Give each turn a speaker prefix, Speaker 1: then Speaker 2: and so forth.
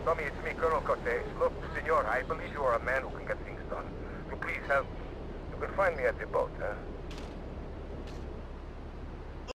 Speaker 1: Tommy, it's me, Colonel Cortez. Look, senor, I believe you are a man who can get things done. So please help. You can find me at the boat, huh?